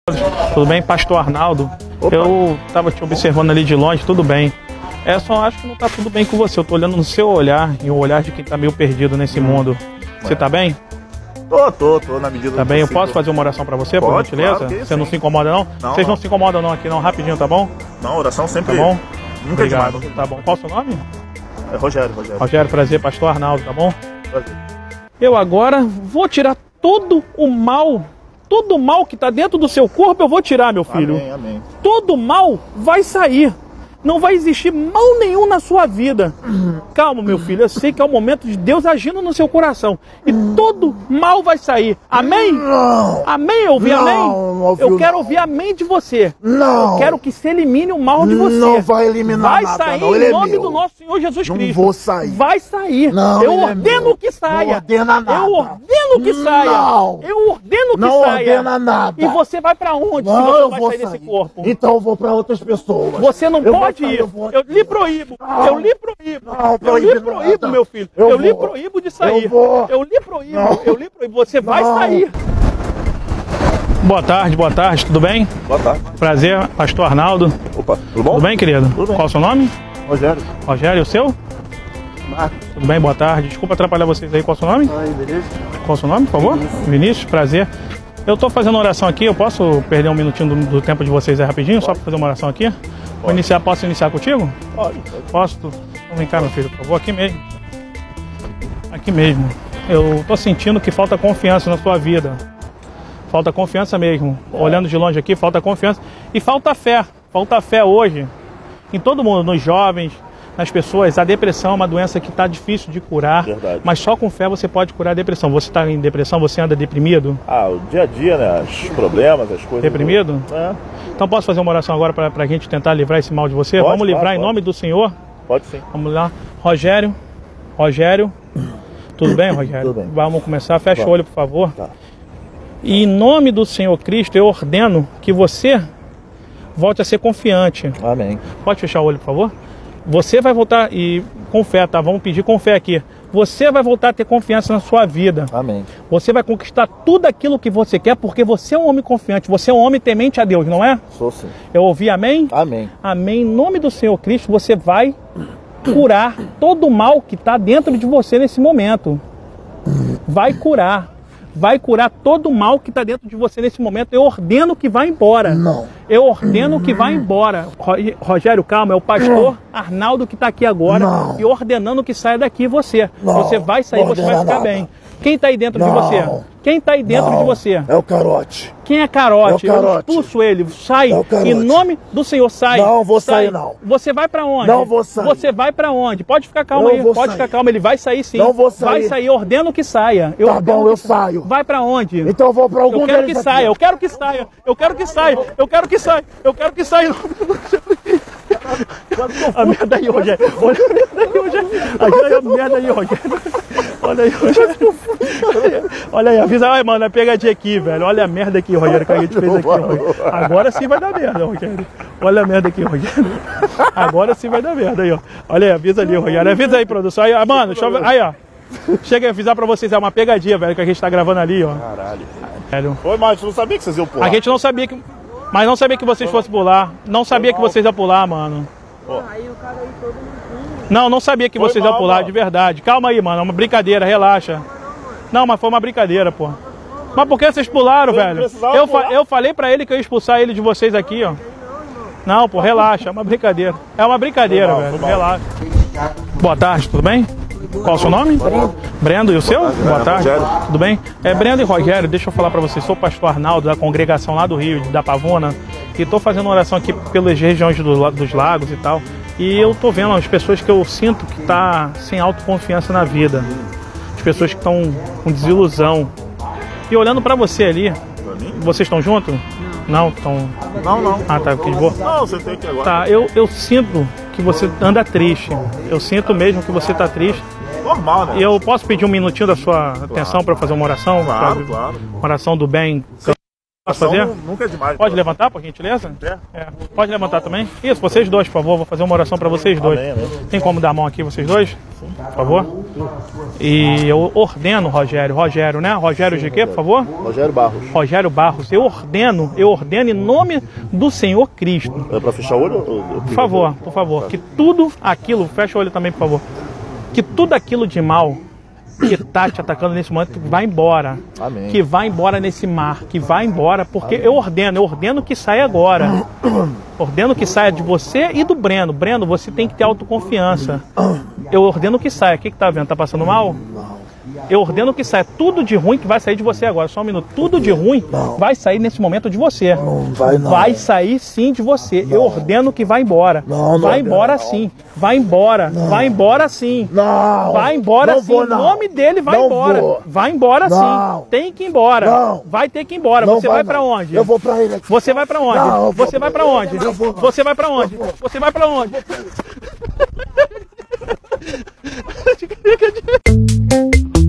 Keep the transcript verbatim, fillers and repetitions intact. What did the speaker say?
Tudo bem, pastor Arnaldo? Opa. Eu estava te observando ali de longe, tudo bem. É, só acho que não está tudo bem com você. Eu tô olhando no seu olhar e o olhar de quem está meio perdido nesse mundo. Você tá bem? Tô, tô, tô na medida do Tá bem? Eu possível. posso fazer uma oração para você, Pode, por gentileza? claro que Você sim. não se incomoda não? Não, Vocês não. não se incomodam não aqui não, rapidinho, tá bom? Não, oração sempre. Tá bom? Nunca é Obrigado. demais. Tá bom. Qual o seu nome? É Rogério, Rogério. Rogério, prazer, pastor Arnaldo, tá bom? Prazer. Eu agora vou tirar todo o mal, todo o mal que está dentro do seu corpo, eu vou tirar, meu filho. Amém, amém. Todo mal vai sair. Não vai existir mal nenhum na sua vida. Calma, meu filho. Eu sei que é o momento de Deus agindo no seu coração. E todo mal vai sair. Amém? Não. Amém? Eu ouvi Não, amém? ouviu, Eu quero não. ouvir amém de você. Não. Eu quero que se elimine o mal de você. Não vai eliminar Vai nada, sair não. Ele em é nome meu. do nosso Senhor Jesus Não Cristo. vou sair. Vai sair. Não, eu ele é ordeno meu. que saia. Não ordena nada. Eu ordeno que saia. Não. Eu ordeno que Não saia. ordena nada. E você vai pra onde Não, se você eu não vai vou sair sair. desse corpo? Então eu vou pra outras pessoas. Você não Eu vou pode sair, ir. eu vou- Eu lhe proíbo. Não. Eu lhe proíbo. Não, eu proíbe lhe proíbo, nada. meu filho. Eu Eu, lhe vou. proíbo de sair. Eu vou. Eu lhe proíbo. Não. Eu lhe proíbo. Você vai Não. sair. Boa tarde, boa tarde. Tudo bem? Boa tarde. Prazer, pastor Arnaldo. Opa, tudo bom? Tudo bem, querido? Tudo bem. Qual o seu nome? Rogério. Rogério, o seu? Marcos. Tudo bem, boa tarde. Desculpa atrapalhar vocês aí. Qual o seu nome? Aí, beleza? Qual o seu nome, por favor? Vinícius. Vinícius, prazer. Eu tô fazendo uma oração aqui. Eu posso perder um minutinho do, do tempo de vocês aí rapidinho? Pode. Só para fazer uma oração aqui? Vou iniciar, posso iniciar contigo? Pode. Posso? Então vem cá, meu filho, por favor, aqui mesmo. Aqui mesmo. Eu tô sentindo que falta confiança na sua vida. Falta confiança mesmo. Olhando de longe aqui, falta confiança. E falta fé. Falta fé hoje. Em todo mundo, nos jovens, nas pessoas. A depressão é uma doença que está difícil de curar. Verdade. Mas só com fé você pode curar a depressão. Você está em depressão, você anda deprimido? Ah, o dia a dia, né? Os problemas, as coisas. Deprimido? Do... É. Então posso fazer uma oração agora para a gente tentar livrar esse mal de você? Pode, Vamos livrar claro, em pode. nome do Senhor? Pode sim. Vamos lá. Rogério. Rogério. Tudo bem, Rogério? Tudo bem. Vamos começar. Fecha Vamos. o olho, por favor. Tá. E em nome do Senhor Cristo, eu ordeno que você volte a ser confiante. Amém. Pode fechar o olho, por favor? Você vai voltar, e com fé, tá? Vamos pedir com fé aqui. Você vai voltar a ter confiança na sua vida. Amém. Você vai conquistar tudo aquilo que você quer, porque você é um homem confiante. Você é um homem temente a Deus, não é? Sou sim. Eu ouvi amém? Amém. Amém. Em nome do Senhor Cristo, você vai curar todo o mal que está dentro de você nesse momento. Vai curar. Vai curar todo o mal que está dentro de você nesse momento. Eu ordeno que vá embora. Não. Eu ordeno que vá embora. Ro- Rogério, calma, é o pastor Arnaldo que está aqui agora. Não. E ordenando que saia daqui você. Não. Você vai sair, você vai Ordena ficar nada. bem. Quem está aí dentro de Não. você? Quem está aí dentro Não. de você? É o carote. Quem é carote? É o Eu carote. expulso ele. Sai. É o carote. Em nome do Senhor, sai. Não vou Sai. sair, não. Você vai pra onde? Não vou sair. Você vai pra onde? Pode ficar calmo Eu aí. vou Pode sair. ficar calmo. Ele vai sair sim. Não vou sair. Vai sair. Ordeno que saia. Eu Tá ordeno bom, que eu saio. Vai pra onde? Então eu vou pra algum Eu quero que deles saia. aqui. Eu quero que saia. Eu quero que saia. Eu quero que saia. Eu quero que saia. A merda aí, Rogério. Olha a merda aí, Rogério. Olha a merda aí, Rogério. Olha aí, Rogério. Olha aí, avisa. Ai, mano, é pegadinha aqui, velho. Olha a merda aqui, Rogério, que a gente fez aqui, Rogério. Agora sim vai dar merda, Rogério. Olha a merda aqui, Rogério. Agora sim vai dar merda aí, ó. Olha aí, avisa ali, Rogério. Avisa aí, produção. Aí, ah, mano, deixa eu ver. Aí, ó. Chega a avisar pra vocês, é uma pegadinha, velho, que a gente tá gravando ali, ó. Caralho. Velho. Oi, Marcos, não sabia que vocês iam pular. A gente não sabia que. Mas não sabia que vocês fossem pular. Não sabia que vocês iam pular, mano. Aí o cara aí todo mundo. Não, não sabia que Foi vocês iam mal, pular, mano. de verdade. Calma aí, mano. É uma brincadeira, relaxa. Não, mas foi uma brincadeira, pô. Mas por que vocês pularam, Vocês velho? precisavam Eu, fa- pular? eu falei pra ele que eu ia expulsar ele de vocês aqui, ó. Não, pô, relaxa. É uma brincadeira. É uma brincadeira, Foi mal, velho. foi mal. Relaxa. Boa tarde, tudo bem? Qual o seu nome? Brendo. E o seu? Boa tarde. Rogério. Tudo bem? É Brendo e Rogério, deixa eu falar pra vocês. Sou o pastor Arnaldo, da congregação lá do Rio, da Pavona. E tô fazendo uma oração aqui pelas regiões do- dos lagos e tal. E eu tô vendo as pessoas que eu sinto que tá sem autoconfiança na vida. As pessoas que estão com desilusão. E olhando pra você ali, vocês estão juntos? Não, estão. Não, não. Ah, tá, que de boa. Não, você tem que agora. Tá, eu, eu sinto que você anda triste. Eu sinto mesmo que você tá triste. Normal, né? E eu posso pedir um minutinho da sua atenção para fazer uma oração? Claro, Pra- claro. Uma oração do bem. Posso fazer? Nunca é demais. Pode pô. levantar, por gentileza? É. É. Pode levantar também? Isso, vocês dois, por favor. Vou fazer uma oração para vocês dois. Amém, amém. Tem como dar a mão aqui, vocês dois? Por favor. E eu ordeno, Rogério. Rogério, né? Rogério de quê, por favor? Rogério Barros. Rogério Barros. Eu ordeno, eu ordeno em nome do Senhor Cristo. É pra fechar o olho? ou- ou- Por favor, por favor. Que tudo aquilo, fecha o olho também, por favor. Que tudo aquilo de mal que tá te atacando nesse momento, que vai embora. Amém. Que vai embora nesse mar, que vai embora, porque eu ordeno, eu ordeno que saia agora. Ordeno que saia de você e do Breno. Breno, você tem que ter autoconfiança. Eu ordeno que saia. O que que tá vendo? Tá passando mal? Eu ordeno que saia. Tudo de ruim que vai sair de você agora. Só um minuto. Tudo de ruim vai sair nesse momento de você. Não vai não. Vai sair sim de você. Eu ordeno que vai embora. Não, não vai ordena, embora não. sim. Vai embora. Vai embora sim. Não. Vai embora não sim. Vou, Em não. nome dele, vai Não embora. vou. Vai embora Não. sim. Tem que ir embora. Não. Vai ter que ir embora. Não Você vai, vai pra não. onde? Eu vou pra ele aqui. Você vai pra onde? Não, eu vou Você vai pra pra ele. onde? Eu vou. Você vai pra onde? Você vai pra onde?